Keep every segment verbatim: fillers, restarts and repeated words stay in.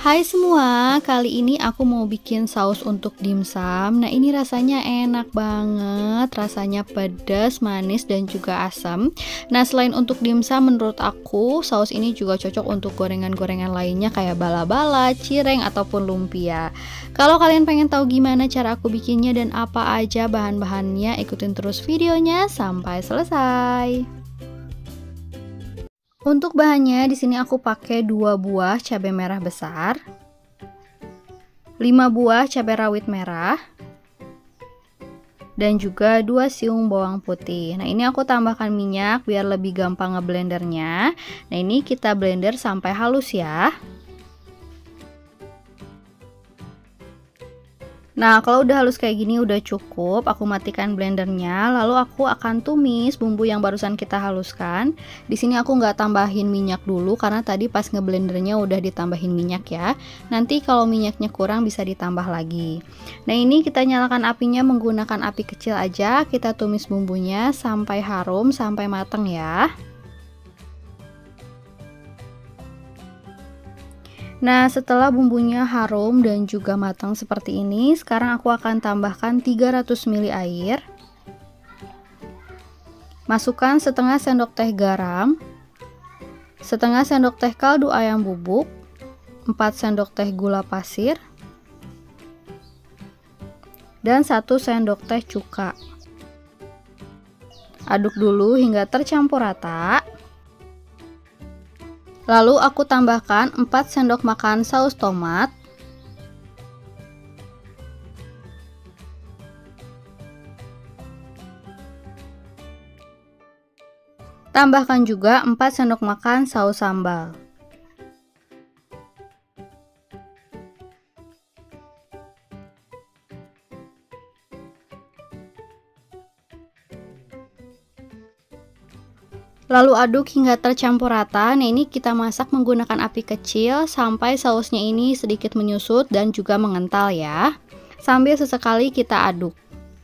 Hai semua, kali ini aku mau bikin saus untuk dimsum. Nah, ini rasanya enak banget, rasanya pedas, manis, dan juga asam. Nah, selain untuk dimsum, menurut aku saus ini juga cocok untuk gorengan-gorengan lainnya kayak bala-bala, cireng, ataupun lumpia. Kalau kalian pengen tahu gimana cara aku bikinnya dan apa aja bahan-bahannya, ikutin terus videonya sampai selesai. Untuk bahannya di sini aku pakai dua buah cabai merah besar, lima buah cabai rawit merah, dan juga dua siung bawang putih. Nah, ini aku tambahkan minyak biar lebih gampang ngeblendernya. Nah, ini kita blender sampai halus ya. Nah, kalau udah halus kayak gini udah cukup, aku matikan blendernya. Lalu aku akan tumis bumbu yang barusan kita haluskan. Di sini aku nggak tambahin minyak dulu karena tadi pas ngeblendernya udah ditambahin minyak ya. Nanti kalau minyaknya kurang bisa ditambah lagi. Nah, ini kita nyalakan apinya menggunakan api kecil aja. Kita tumis bumbunya sampai harum, sampai mateng ya. Nah, setelah bumbunya harum dan juga matang seperti ini, sekarang aku akan tambahkan tiga ratus mililiter air. Masukkan setengah sendok teh garam, setengah sendok teh kaldu ayam bubuk, empat sendok teh gula pasir, dan satu sendok teh cuka. Aduk dulu hingga tercampur rata. Lalu aku tambahkan empat sendok makan saus tomat, tambahkan juga empat sendok makan saus sambal. Lalu aduk hingga tercampur rata. Nah, ini kita masak menggunakan api kecil sampai sausnya ini sedikit menyusut dan juga mengental ya. Sambil sesekali kita aduk.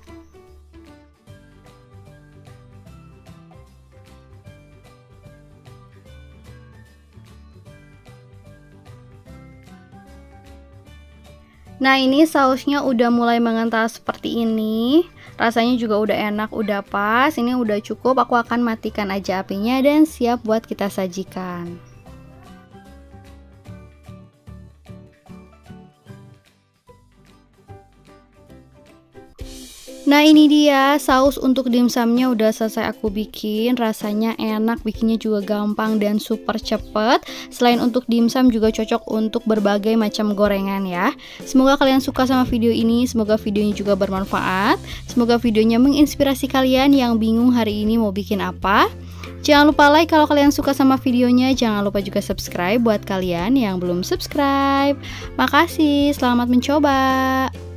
Nah, ini sausnya udah mulai mengental seperti ini. Rasanya juga udah enak, udah pas. Ini udah cukup, aku akan matikan aja apinya dan siap buat kita sajikan. Nah, ini dia saus untuk dimsumnya udah selesai aku bikin. Rasanya enak, bikinnya juga gampang dan super cepet. Selain untuk dimsum juga cocok untuk berbagai macam gorengan ya. Semoga kalian suka sama video ini, semoga videonya juga bermanfaat. Semoga videonya menginspirasi kalian yang bingung hari ini mau bikin apa. Jangan lupa like kalau kalian suka sama videonya. Jangan lupa juga subscribe buat kalian yang belum subscribe. Makasih, selamat mencoba.